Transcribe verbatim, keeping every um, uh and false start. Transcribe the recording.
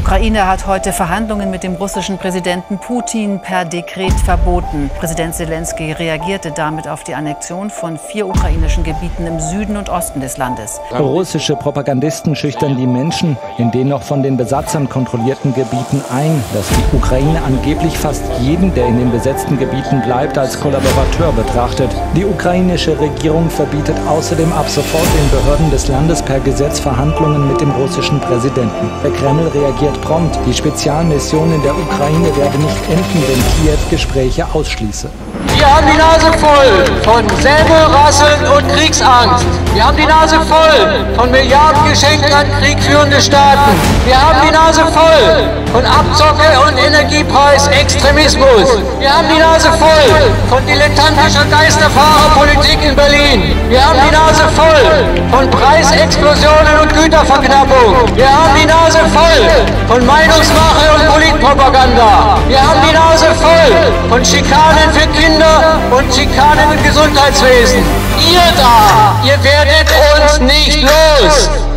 Ukraine hat heute Verhandlungen mit dem russischen Präsidenten Putin per Dekret verboten. Präsident Selenskyj reagierte damit auf die Annexion von vier ukrainischen Gebieten im Süden und Osten des Landes. Russische Propagandisten schüchtern die Menschen in den noch von den Besatzern kontrollierten Gebieten ein, dass die Ukraine angeblich fast jeden, der in den besetzten Gebieten bleibt, als Kollaborateur betrachtet. Die ukrainische Regierung verbietet außerdem ab sofort den Behörden des Landes per Gesetz Verhandlungen mit dem russischen Präsidenten. Der Kreml reagiert prompt. Die Spezialmission in der Ukraine werde nicht enden, wenn Kiew Gespräche ausschließe. Wir haben die Nase voll von Säbelrasseln und Kriegsangst. Wir haben die Nase voll von Milliardengeschenken an kriegführende Staaten. Wir haben die Nase voll von Abzocke und Energiepreisextremismus. Wir haben die Nase voll von dilettantischer Geisterfahrerpolitik in Berlin. Wir haben die Nase voll von Preisexplosionen und Güterverknappung. Wir haben die Nase voll von Meinungsmache und Politpropaganda. Wir haben die Nase voll von Schikanen für Kinder und Schikanen im Gesundheitswesen. Ihr da, ihr werdet uns nicht los.